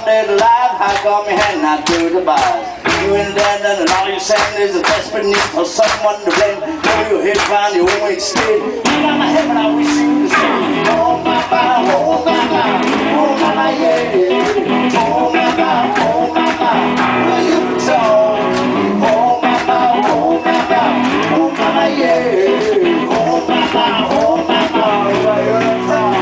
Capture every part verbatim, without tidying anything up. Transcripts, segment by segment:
dead alive, how come you had not to the bars? You and Dan and all you're saying is a desperate need for someone to blame. Throw your head round your own way straight. You got my head, but I wish you would stay. Oh my God, oh my God, oh my God, yeah. Oh my God, oh my God, will you talk? Oh my God, oh my God, oh my God, yeah. Oh my God, oh my God, will you talk?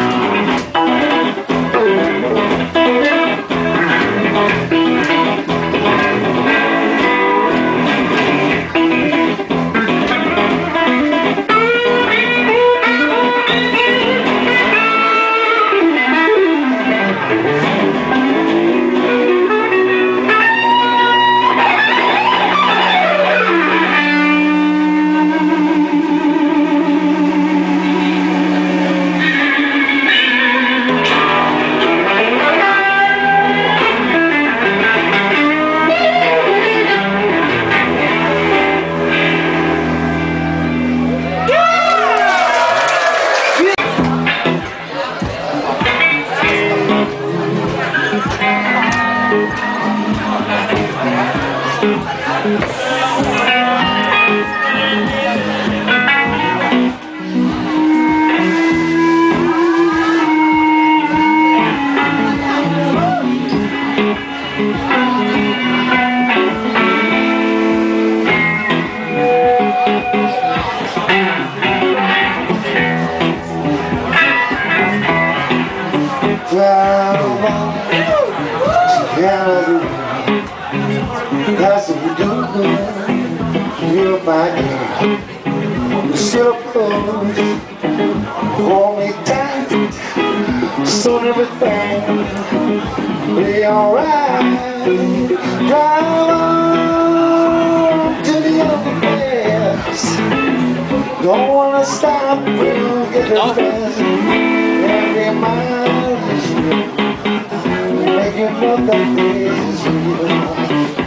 That's what we do. You're my girl. You still close. Hold me tight. Soon everything will be alright. Drive on to the other place. Don't wanna stop. We'll get the best. Every mile is real. Make you know that this is real.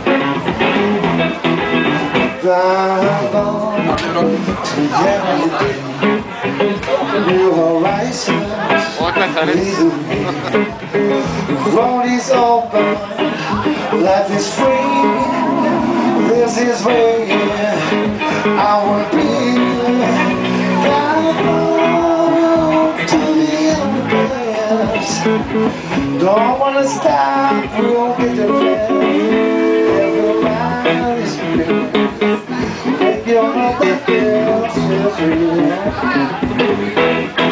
Drive on together, new horizons. Road is open, life is free. This is where I wanna be. Drive on to the end. Don't wanna stop, we won't get the best. Every mile is real. You're not the girl, she's real.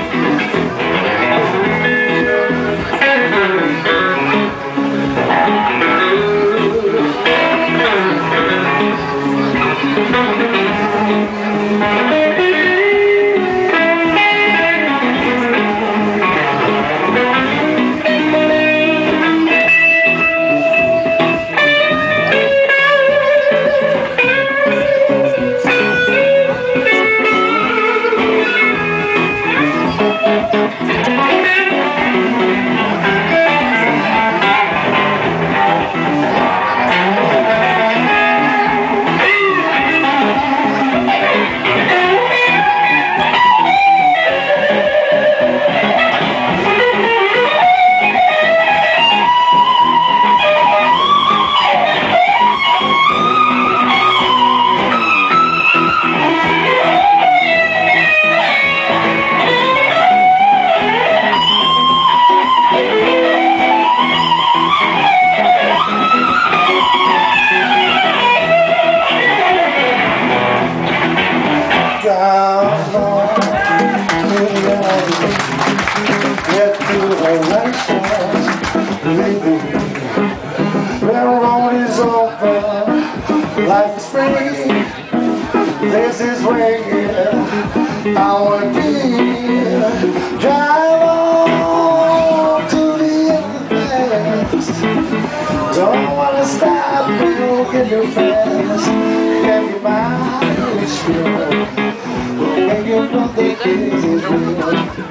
Life is free. This is where I wanna be. Drive on to the end. Don't wanna stop, we'll get you fast. Every mile is real. And you know that this is real.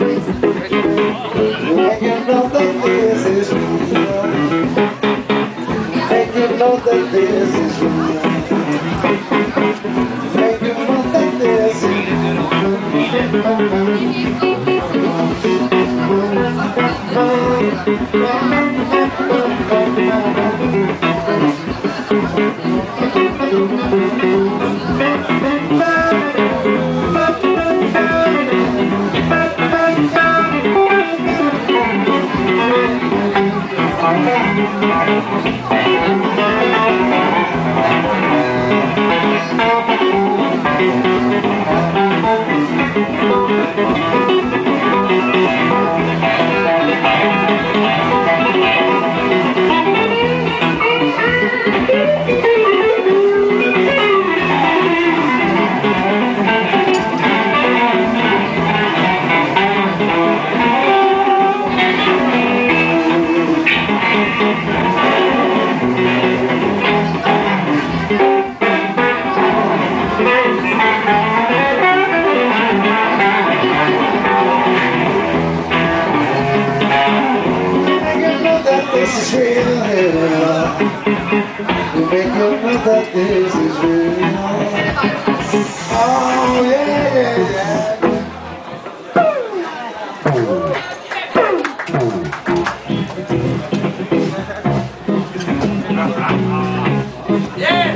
And you know that this is real. And you know that this is real. Make you know that this is real. This is real, you make you know that this is real. Oh yeah, yeah, Yeah!